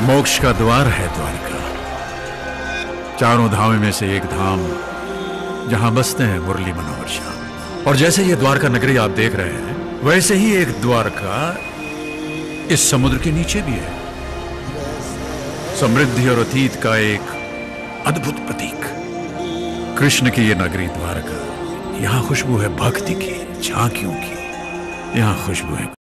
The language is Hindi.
मोक्ष का द्वार है द्वारका, चारों धामों में से एक धाम जहां बसते हैं मुरली मनोहर श्याम। और जैसे ये द्वारका नगरी आप देख रहे हैं, वैसे ही एक द्वारका इस समुद्र के नीचे भी है, समृद्धि और अतीत का एक अद्भुत प्रतीक। कृष्ण की ये नगरी द्वारका, यहां खुशबू है भक्ति की, झांकियों की, यहां खुशबू है